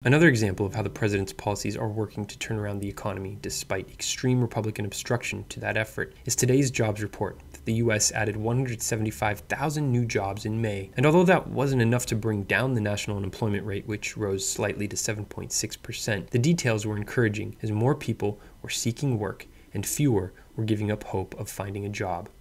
Another example of how the president's policies are working to turn around the economy despite extreme Republican obstruction to that effort is today's jobs report that the U.S. added 175,000 new jobs in May. And although that wasn't enough to bring down the national unemployment rate, which rose slightly to 7.6%, the details were encouraging as more people were seeking work and fewer were giving up hope of finding a job.